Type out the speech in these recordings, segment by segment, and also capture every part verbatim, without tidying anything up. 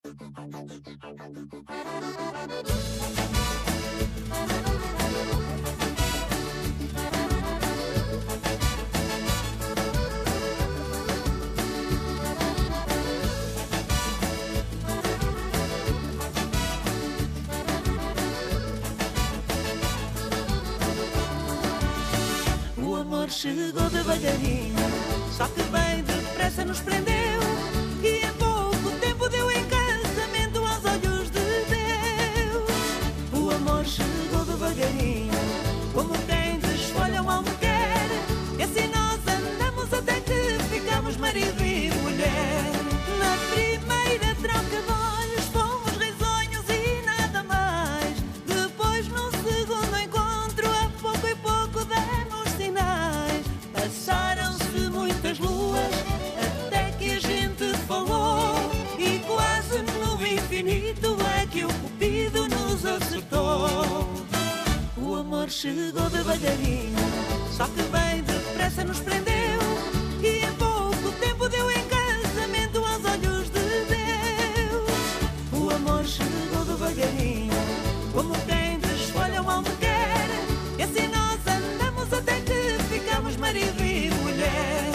O amor chegou devagarinho, só que bem depressa nos prendeu, e em pouco tempo deu em casamento aos olhos de Deus. O amor chegou devagarinho, como quem desfolha um almoquer, e assim nós andamos até que ficamos marido e mulher. Na primeira troca de olhos fomos risonhos e nada mais. Depois no segundo encontro, a pouco e pouco demos sinais. Passaram-se muitas luas até que a gente falou, e quase no infinito é que o cupido nos acertou. O amor chegou devagarinho, só que bem depressa nos prendeu, e em pouco tempo deu em casamento aos olhos de Deus. O amor chegou devagarinho, como quem desfolha um almoquer, e assim nós andamos até que ficamos marido e mulher.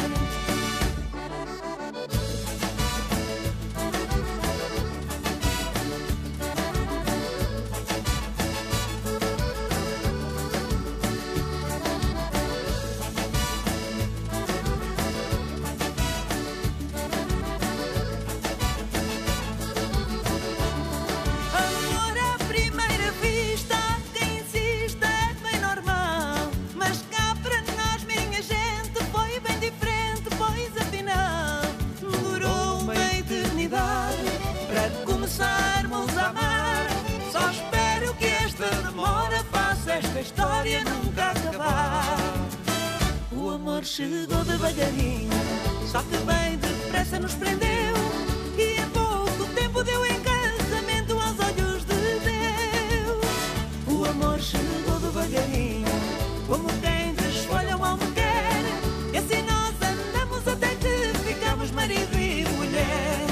Amor à primeira vista, quem insiste é bem normal, mas cá para nós, minha gente, foi bem diferente, pois afinal durou uma eternidade para começarmos a amar. Só espero que esta demora faça esta história nunca acabar. O amor chegou devagarinho, só que bem depressa nos prendeu, e em pouco tempo deu em casamento aos olhos de Deus. O amor chegou devagarinho, como quem desfolha um almoquer, e assim nós andamos até que ficamos marido e mulher.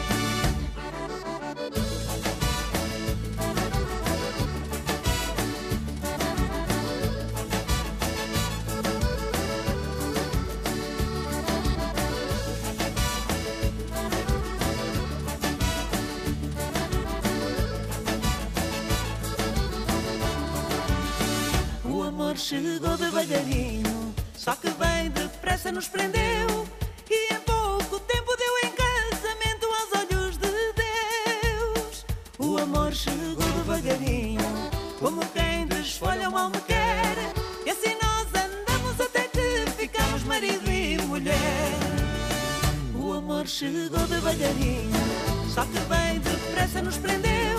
O amor chegou devagarinho, só que bem depressa nos prendeu, e em pouco tempo deu em casamento aos olhos de Deus. O amor chegou devagarinho, como quem desfolha um almoquer, e assim nós andamos até que ficamos marido e mulher. O amor chegou devagarinho, só que bem depressa nos prendeu,